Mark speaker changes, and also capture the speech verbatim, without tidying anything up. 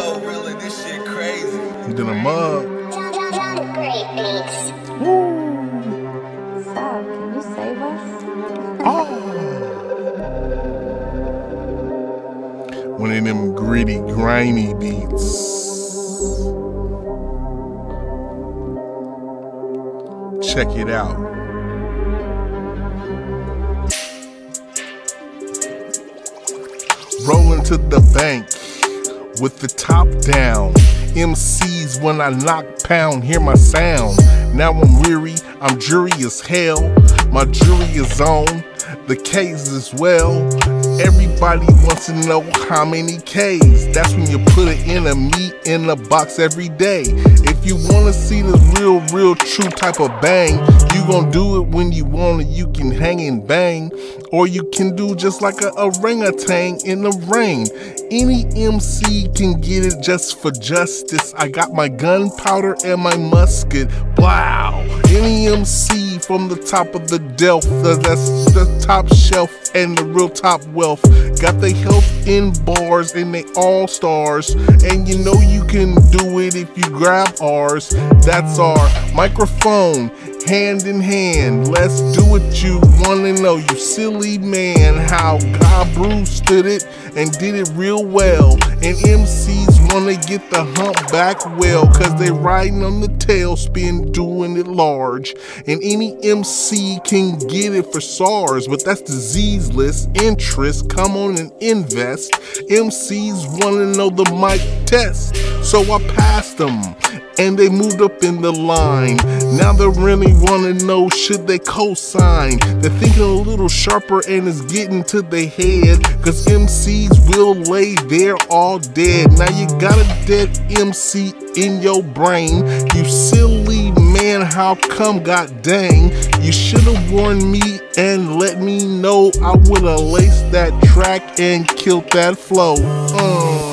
Speaker 1: yo, really, this shit crazy.
Speaker 2: You did a mug.
Speaker 3: Great beats.
Speaker 2: Woo.
Speaker 4: So, can you save us?
Speaker 2: Oh. One of them gritty, grimy beats. Check it out. Rolling to the bank with the top down. M Cs when I knock pound, hear my sound. Now I'm weary, I'm jury as hell. My jury is on the K's as well. Everybody wants to know how many K's. That's when you put it in a meat in a box every day. If you wanna see this real, real true type of bang, you gon' do it when you want it. You can hang and bang, or you can do just like a orangutan in the rain. Any M C can get it just for justice. I got my gunpowder and my musket. Wow. Any M C from the top of the Delft, that's the top shelf and the real top wealth. Got the health in bars and they all stars. And you know you can do it if you grab ours. That's our microphone, hand in hand. Let's do what you wanna know, you silly man. How God Bruce did it and did it real well. And M Cs wanna get the hump back well, cause they riding on the tailspin doing it large. And any M C can get it for SARS, but that's diseaseless interest. Come on and invest. M Cs wanna know the mic test, so I passed them and they moved up in the line. Now they really wanna know, should they co-sign? They're thinking a little sharper and it's getting to their head, cause M Cs will lay there all dead. Now you got a dead M C in your brain, you silly man, how come, god dang? You should've warned me and let me know. I would've laced that track and killed that flow. uh.